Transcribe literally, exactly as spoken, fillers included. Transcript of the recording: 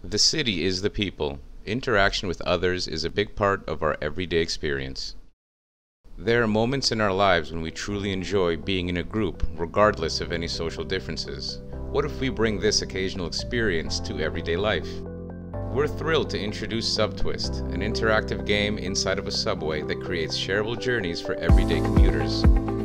The city is the people. Interaction with others is a big part of our everyday experience. There are moments in our lives when we truly enjoy being in a group, regardless of any social differences. What if we bring this occasional experience to everyday life? We're thrilled to introduce Subtwist, an interactive game inside of a subway that creates shareable journeys for everyday commuters.